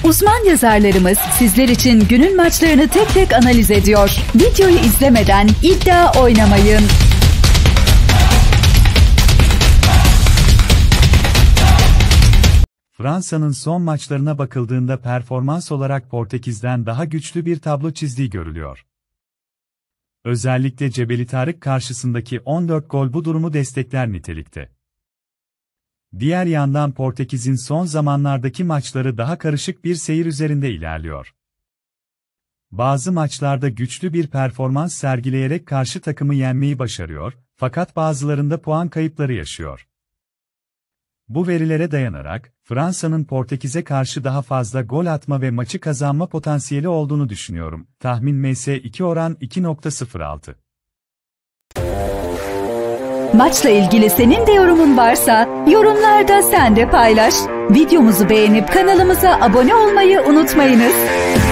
Uzman yazarlarımız sizler için günün maçlarını tek tek analiz ediyor. Videoyu izlemeden iddia oynamayın. Fransa'nın son maçlarına bakıldığında performans olarak Portekiz'den daha güçlü bir tablo çizdiği görülüyor. Özellikle Cebeli Tarık karşısındaki 14 gol bu durumu destekler nitelikte. Diğer yandan Portekiz'in son zamanlardaki maçları daha karışık bir seyir üzerinde ilerliyor. Bazı maçlarda güçlü bir performans sergileyerek karşı takımı yenmeyi başarıyor, fakat bazılarında puan kayıpları yaşıyor. Bu verilere dayanarak, Fransa'nın Portekiz'e karşı daha fazla gol atma ve maçı kazanma potansiyeli olduğunu düşünüyorum. Tahmin MS2 oran 2.06. Maçla ilgili senin de yorumun varsa, yorumlarda sen de paylaş. Videomuzu beğenip kanalımıza abone olmayı unutmayınız.